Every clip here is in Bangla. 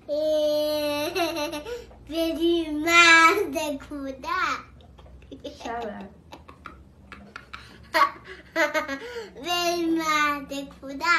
मेरी माँ से खुदा मेरी माँ से खुदा।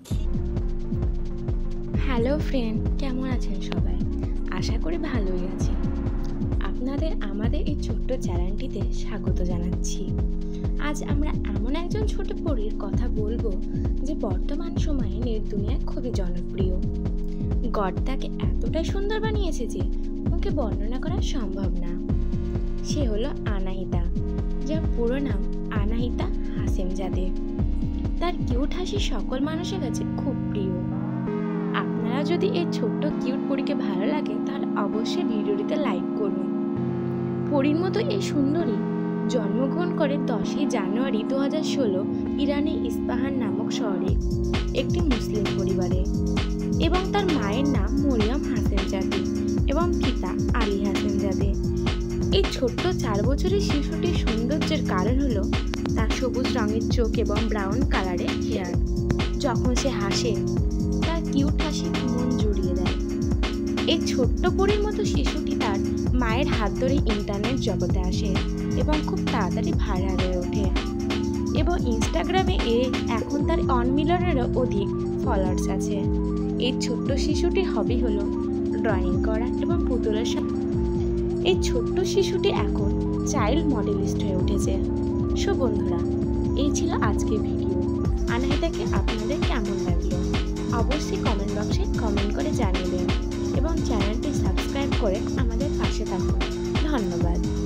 হ্যালো ফ্রেন্ড, কেমন আছেন সবাই? আশা করি ভালোই আছেন। আপনাদের আমাদের এই ছোট্ট চ্যানেলটিতে স্বাগত জানাচ্ছি। আজ আমরা এমন একজন ছোট পরীর কথা বলবো যে বর্তমান সময়ে নেট দুনিয়ায় খুবই জনপ্রিয়। গড তাকে এতটাই সুন্দর বানিয়েছে যে ওকে বর্ণনা করা সম্ভব না। সে হলো আনাহিতা, যার পুরো নাম আনাহিতা হাশেমজাদে। তার কিউট হাসি সকল মানুষের কাছে খুব প্রিয়। আপনারা যদি এই ছোট্ট কিউট পরীকে ভালো লাগে তাহলে অবশ্যই ভিডিওটিতে লাইক করুন। পরীর মতো এই সুন্দরী জন্মগ্রহণ করে 10ই জানুয়ারি 2016 ইরানের ইস্পাহান নামক শহরে একটি মুসলিম পরিবারে, এবং তার মায়ের নাম মরিয়ম হাশেমজাদে এবং পিতা আলী হাশেমজাদে। এই ছোট্ট 4 বছরের শিশুটির সৌন্দর্যের কারণ হলো তার সবুজ রঙের চোখ এবং ব্রাউন কালারের হেয়ার। যখন সে হাসে তার কিউট হাসি মন জুড়িয়ে দেয়। এই ছোট্ট পরীর মতো শিশুটি তার মায়ের হাত ধরে ইন্টারনেট জগতে আসে এবং খুব তাড়াতাড়ি ভাইরাল হয়ে ওঠে, এবং ইনস্টাগ্রামে এখন তার 1 মিলিয়নেরও অধিক ফলোয়ার্স আছে। এই ছোট্ট শিশুটির হবি হলো ড্রয়িং করা এবং পুতুলের সাথে। এই ছোট্ট শিশুটি এখন চাইল্ড মডেলিস্ট হয়ে উঠেছে। সো বন্ধুরা, এই ছিল আজকের ভিডিও। আনাহিতাকে আপনাদের কেমন লাগলো অবশ্যই কমেন্ট বক্সে কমেন্ট করে জানিয়ে দিন, এবং চ্যানেলটি সাবস্ক্রাইব করে আমাদের পাশে থাকুন। ধন্যবাদ।